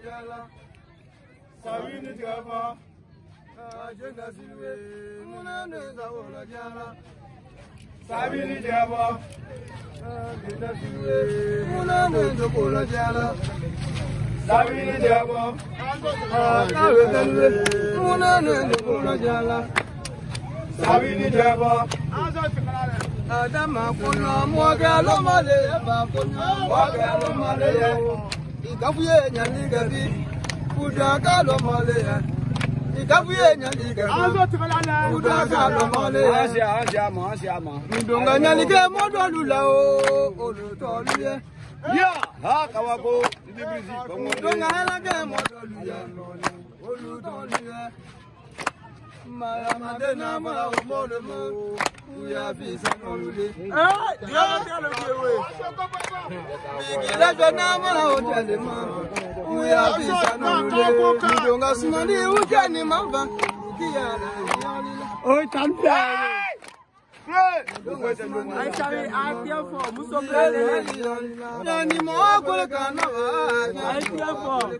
Sabini Java, Jena Silve, Munane Zawola Jala, Sabini Java, Jena Silve, Munane Zawola Jala, Sabini Java, Munane Zawola Jala, Sabini Java, Adama Kuna, Mogalo Male, Mogalo Male, Ikafuye Nyaligabi. Udaka lo male, ikafuye nyalike. Udaka lo male. Asiama. Ndonga nyalike modo lula o, olutoluye. Ya, ha kawako, ndibrizi. Ndonga halake modo luya, olutoluye. Maya madena mala omole mo, uya bisa nolule. Diya tele kewe. Bigila jona mala otele mo. We are busy. Don't ask money. We can't remember. Oh, can't I carry out here for Muso. Any more good can I fear for